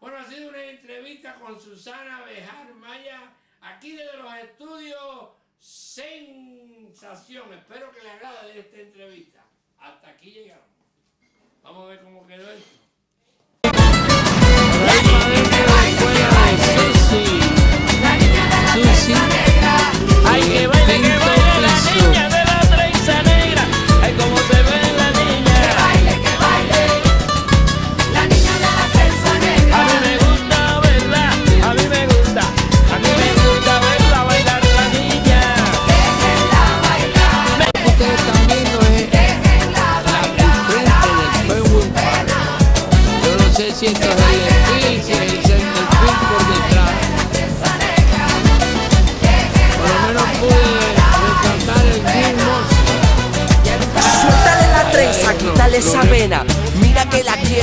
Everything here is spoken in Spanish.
Bueno, ha sido una entrevista con Susana Bejar Maya, aquí desde los estudios Sensación. Espero que le agrade esta entrevista. Hasta aquí llegamos. Vamos a ver cómo quedó esto. Ay, que baile la niña de la trenza negra. Ay, cómo se ve la niña. Que baile la niña de la trenza negra. A mí me gusta verla, a mí me gusta verla bailar la niña. Déjenla bailar. Ustedes están viendo el frente del Penguin Park. Yo no sé si esto es el desfile, si es el desfile por detrás. Por lo menos pude retratar el mismo. Suéltale la trenza, quítale esa vena. Mira que la quiero.